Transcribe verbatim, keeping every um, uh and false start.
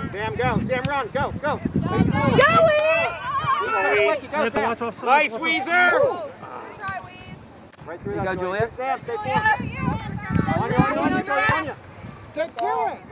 Sam, go. Sam, run. Go, go. Go, Weeze! Go, Sam. Nice, Weezer! Right through that, Julia. Sam, stay forward. On you, on you, on you, on you. Get to it!